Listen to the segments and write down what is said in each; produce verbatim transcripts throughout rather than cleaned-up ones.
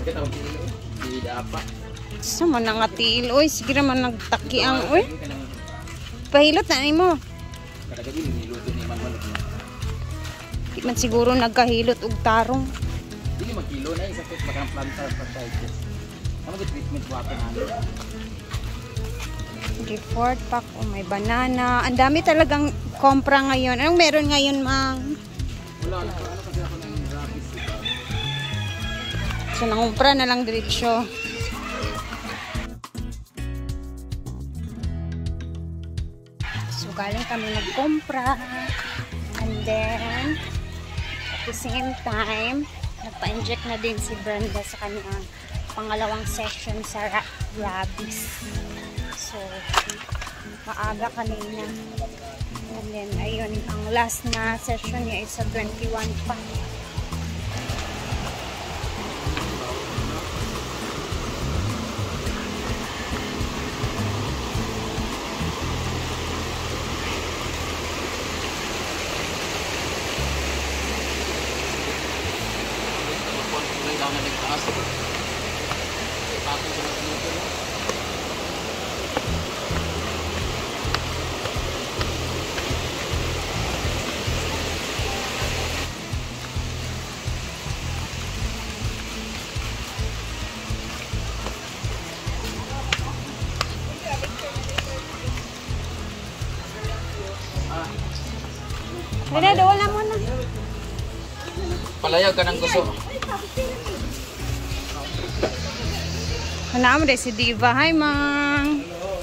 kita magtilo. Di dapat. Sa man nga tiil oy, sige naman nagtaki ang oy. Pahilot na nimo. Kada gabi niluto ni Mang Manok. Di man siguro nagkahilot og tarong. Dili magkilo na isa kit baka planta pa tayo. Ano gid treatment water na? Okay, fourth pack. Oh, may banana. Ang dami talagang kompra ngayon. Anong meron ngayon, Mang? Wala na. Ano kasi ako ng rabbit. So, nangumpra na lang diretsyo. So, galing kami nagkumpra. And then, at the same time, nagpa-inject na din si Brenda sa kanyang pangalawang session sa ra rabies. So, maaga kanina. And then, ayun, ang last na session niya is sa twenty-one pa. Dada, dawal na muna. Palayag ka ng gusto. Hanaan mo dahil si Diva. Hi, Mang.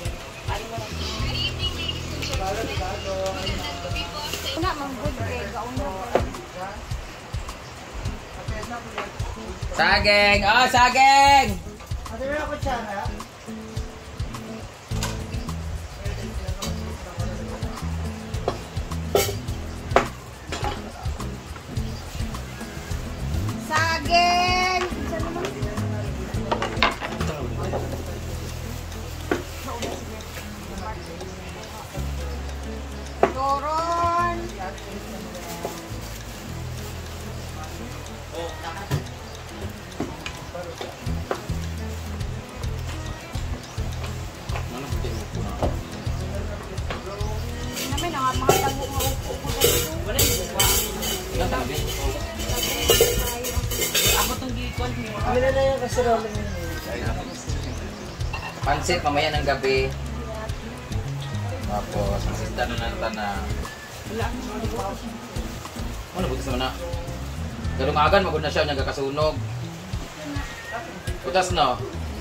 Saging! Oh, saging! Saging! Doron! Namin ang mga tago nga upo-upo na ito. Wala yung buwa. Natabi. Ako itong gikon mo. Wala na yung kasarola niya. Pansit mamaya ng gabi. Tapos, masisda na nanta na. Ano, butas naman na. Galungagan, magod na siya, niya kakasunog. Butas no?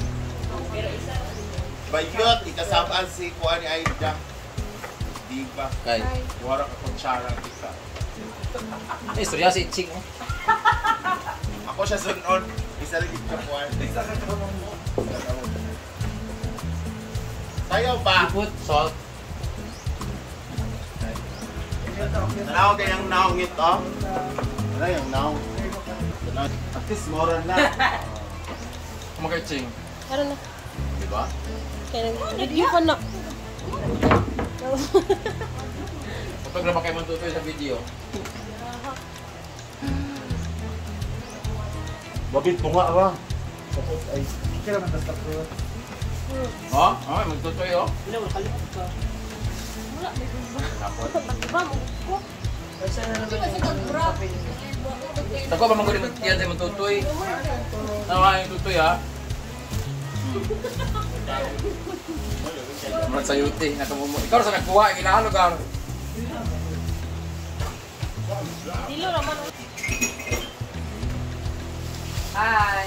Bayot, ikasabaan si Kuan ni Aida. Diba? Kay. Wala ka kutsara kita. Eh, istorya si Ching. Oh. Ako siya sunon. Isa rin ka Kuan. Isa ka kamang mo. Sayaw ba? Put salt. Tanaw kayang naong ito. Ano yung naong? At least moral na. Kumakay Ching. Ano na? Diba? Kaya nag-video ka na. Kapag naman kayo mantutoy sa video. Babit mo nga ba? Tapos ay, kaya naman basta ko. Oh? Oh, magtutoy oh. Wala, wala kalikot ka. Wala, may gusto. Tapos. Diba, mo? Kasi na naman yung Tako ba maguli magtiyan sa mantutoy? Nawa yung tutoy ha? Marat sa yuti, nakamumo. Ikaw sa nagkuha, kinahalo ka. Dilo naman. Hi!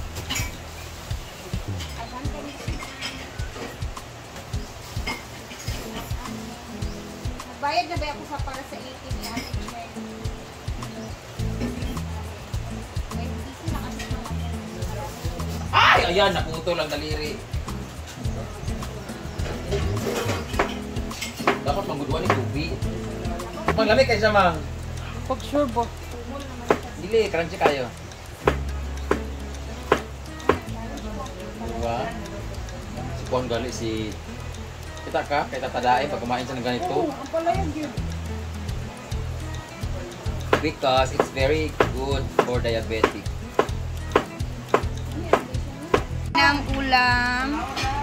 Bayad na ba ako sa para sa eighteen ni Ate Chen? Ay! Ayan, nakungutol ang daliri. Dapat mangguduan ni Kubi. Manglamig kayo siya, Mang. Pag sure ba? Dili, crunchy kayo. Diba? Si Juan gali si... Kita ka, kay tatadain pag kumain siya ng ganito. Ang palayag yun. Because it's very good for diabetic. ulam-ulam.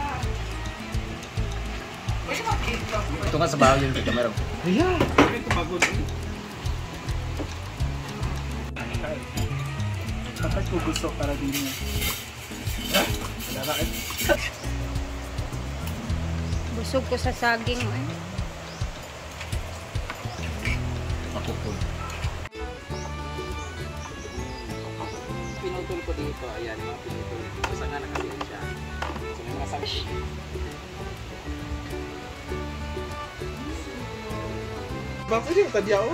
Ito nga sa bahay yung kamera. Ayan. Ito pagod. Bakit ko gusto para din niya? Busog ko sa saging. Eh. Makukul. Pinutol ko dito. Ayan, mga pinutol. Kasi nga nakasiyan siya. So, may mga sabi. Bakit yung tadyaw?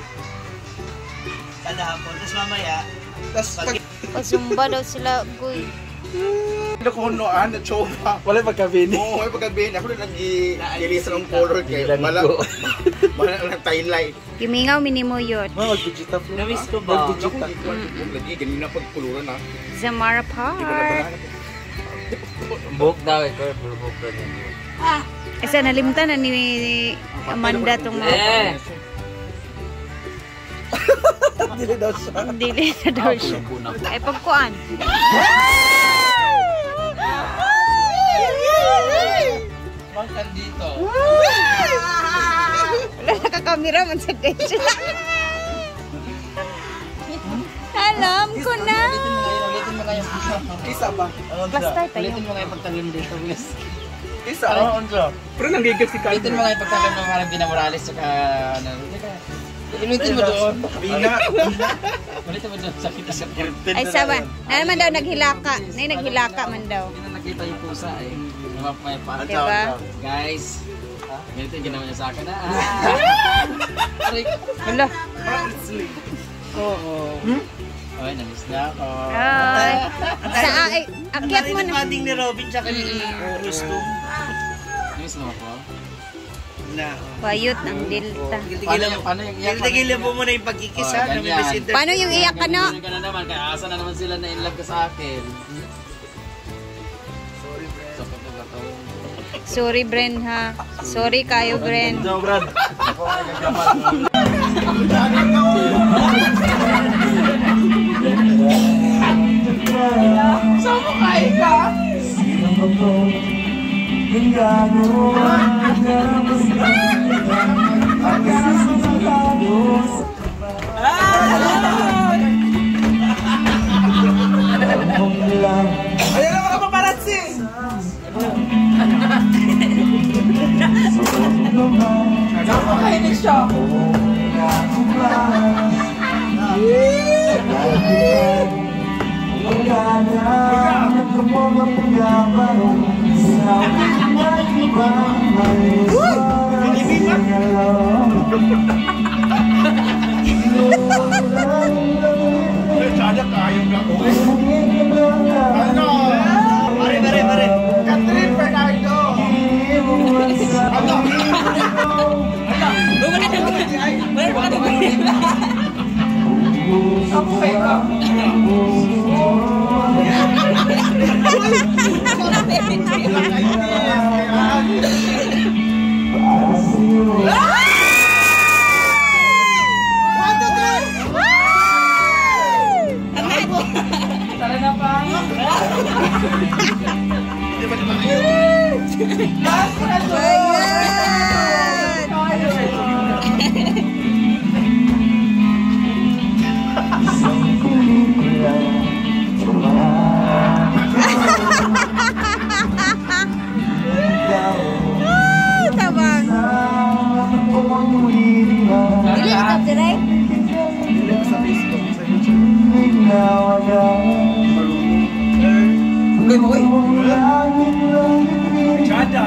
Kada hapon. Tapos mamaya, Tapos pag... Pasumba daw sila, guy. Nakunoan na chopa. Wala pagkabini. Oo, wala pagkabini. Ako na nag-i-release ng color kayo. Malang, malang ng highlight. Kimingaw minimo yun. Ma, mag-digita flow. Namiss ko ba? Mag-digita. Lagi, ganyan na pagkuluran ha. Zamara Park. Book daw eh. Book daw niya. Isa nalimtan na ni Amanda itong mga... Eh! Dili daw siya. Dili na daw siya. Ay, pagkuan. Bangkan dito. Wala nakakamera man sa dish. Alam ko na. Ulitin mo ngayon. Isa ba? Plaster tayo. Ulitin mo ngayon pagtagin dito. Please. Isa? Oo, ano? Pero nanggigil si Kyle. Ulitin mo ngayon pagtagin mo parang Binamorales saka... Inulitin mo doon. Bina. Ulitin mo doon. Sakit na sakit. Ay, saban. Na naman daw naghilaka. Na naghilaka man daw. Hindi na nakita yung pusa eh. May parang. Diba? Guys. Ganito yung ginawa niya sa akin. Ah! Aray. Wala. Oo. Ay, namiss na ako. Ay. Sa ay, akyat mo Nakita na. pating ni Robin tsaka ni Gusto. Namiss mo ako? Na. Payot ng delta. Paano yung, paano yung iyak? Tigilan mo muna yung pagkikisa Oh, na may ganyan. messenger. Paano yung iyak ka, no? Ganyan ka na naman, kaya asa na naman sila na in love ka sa akin. Sorry, Brent. Sakot na ba to? Sorry, Bren, ha? Sorry kayo, Bren. No, Brad. Saan mo kain ka? Ayan na mga paparazzi! Saan mo kain siya? Sada kayong na ko. Ano? Pare, pare, pare. Catherine Bernardo. Ano? Ako peka. Tara na pa. Di ba naman kayo? Tabang. Dili ka direct. Hindi ko sa Facebook, sa YouTube. Okay mo, uy. Chada.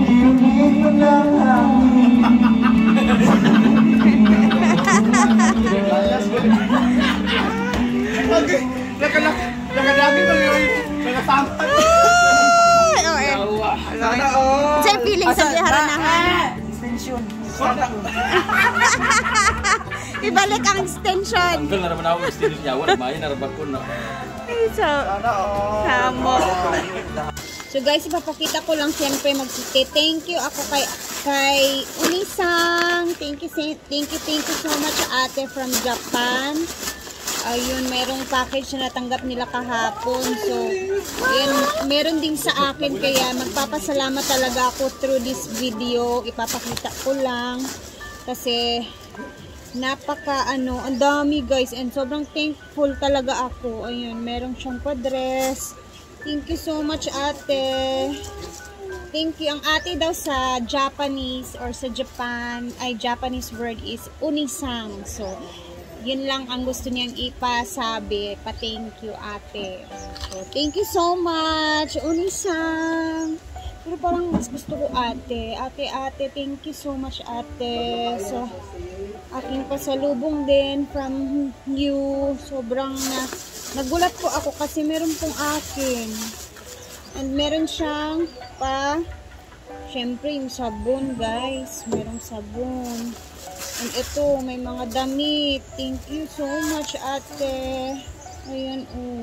Okay. Nakalak. Nakadami ko yun. Nakasama. Ay, oh, eh. Sana all. Sa'yo feeling sa biharanahan. Sana. Ibalik ang extension. Tanggal na naman ako yung stilis niya. Wala mayan, narabag ko na. So, Sana all. Samo. So guys, ipapakita ko lang siyempre magsite. Thank you ako kay kay Unisang. Thank you, thank you, thank you so much ate from Japan. Ayun, merong package na natanggap nila kahapon. So, ayun, meron din sa akin. Kaya magpapasalamat talaga ako through this video. Ipapakita ko lang. Kasi, napaka ano, ang dami guys. And sobrang thankful talaga ako. Ayun, merong siyang pa-dress. Thank you so much, ate. Thank you. Ang ate daw sa Japanese or sa Japan, ay Japanese word is unisang. So, yun lang ang gusto niyang ipasabi. Pa-thank you, ate. So, thank you so much, unisang. Pero parang mas gusto ko ate. Ate, ate, thank you so much, ate. So, aking pasalubong din from you. Sobrang na, nagulat po ako kasi meron pong akin. And meron siyang pa, syempre yung sabon guys, merong sabon. And ito, may mga damit. Thank you so much, ate. Ayan, oh.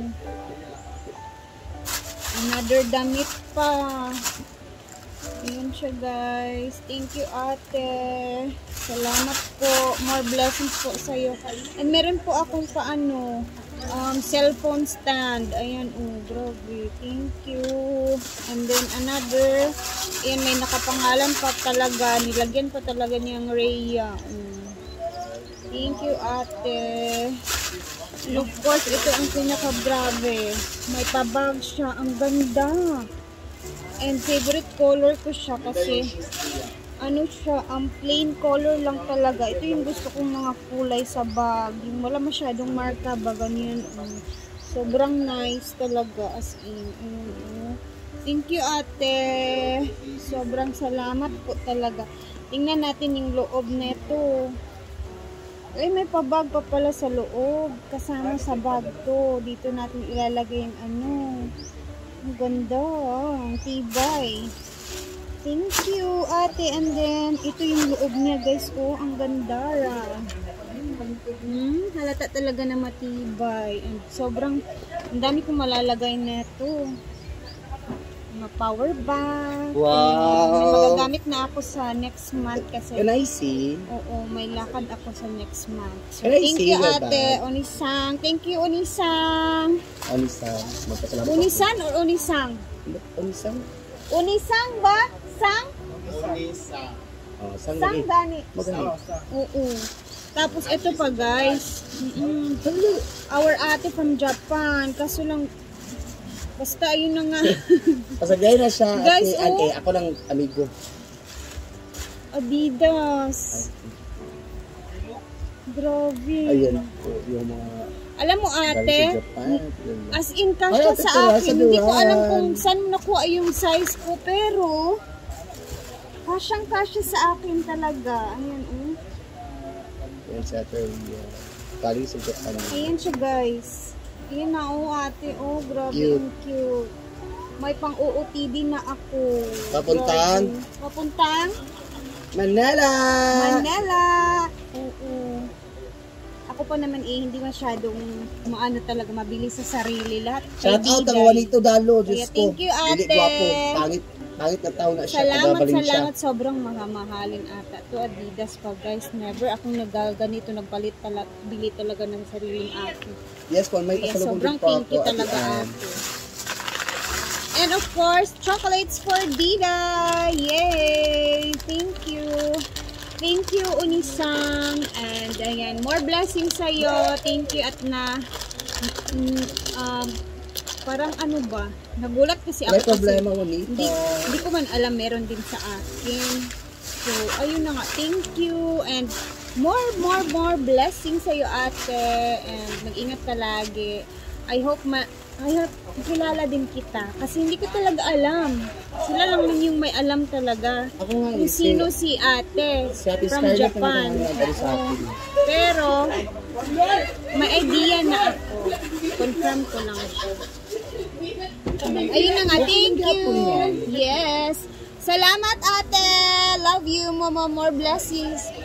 Another damit pa. Ayan siya guys. Thank you, ate. Salamat po. More blessings po sa'yo. And meron po akong paano, um, cellphone stand. Ayan, oh, grabe. Thank you. And then another, ayan, may nakapangalan pa talaga. Nilagyan pa talaga niyang Rhea. Mm. Thank you, ate. And of course, ito ang pinaka-grabe. May pabag siya. Ang ganda. And favorite color ko siya kasi ano siya, ang um, plain color lang talaga. Ito yung gusto kong mga kulay sa bag. Yung wala masyadong marka ba, ganyan. Um, sobrang nice talaga, as in. Um, thank you, ate. Sobrang salamat po talaga. Tingnan natin yung loob nito. Ay, may pabag pa pala sa loob. Kasama sa bag to. Dito natin ilalagay yung ano. Ang ganda. Ang tibay. Thank you, ate. And then, ito yung loob niya, guys. Oh, ang ganda. Hmm, halata talaga na matibay. And sobrang, ang dami kong malalagay na ito. Mga power bank. Wow! May magagamit na ako sa next month kasi. Can I see? Oo, may lakad ako sa next month. So, Can I thank see you, your ate. bag? Onisang. Thank you, Onisang. Onisang. Magpasalamat Unisan or Onisang? ako. Onisang? Unisang ba? Sang? Unisa. Oh, sang Sang gani. gani. Magani. Oo. Tapos ito pa guys. Mm-mm. Our ate from Japan. Kaso lang, basta ayun na nga. Pasagay na siya. Guys, ate, oh. ate, ako lang amigo. Adidas. Grabe. Ayun po, yung mga Alam mo galing ate, sa Japan. Yun. as in Ay, kasya ate, sa pala, akin. sa Hindi ko duwan. alam kung saan nakuha yung size ko. Pero, kasyang kasya sa akin talaga. Ayan, oh. Yan sa Korea. Galing sa Japan. Ayan siya guys. Ayan na oh ate. Oh, grabe Cute. ang cute. May pang O O T D na ako. Papuntang? Grabe. Papuntang? Manila! Manila! Oo. Ako pa naman eh, hindi masyadong maano talaga, mabilis sa sarili lahat. Shout out Kaibigan. ang Juanito Dalo. Diyos Kaya ko. thank you, ate. Dili gwapo. Pangit, pangit na tao na siya. Salamat, Pagabaling siya. salamat. Sobrang mahamahalin ata. To Adidas pa guys. Never akong nagaganito, nagpalit talaga, bili talaga ng sariling akin. Yes, kung may Kaya pasalubong sobrang din po thank you ako. talaga Ate Ann. ate. And of course, chocolates for Dida! Yay! Thank you! Thank you, Unisang! And ayan, more blessings sa'yo. Thank you at na mm, um, parang ano ba? Nagulat kasi ako May problema, kasi Juanito. hindi, hindi ko man alam meron din sa akin. So, ayun na nga. Thank you and more, more, more blessings sa'yo ate. And mag-ingat ka lagi. I hope ma I hope kilala din kita. Kasi hindi ko talaga alam. Sila lang man yung may alam talaga. Ako nga Kung eh. sino si ate Si Ate from Scarlett Japan. na naman sa akin. Pero, may idea na ako. Confirm ko lang siya. Ayun na nga. Thank you. Yes. Salamat ate. Love you, mama. More blessings.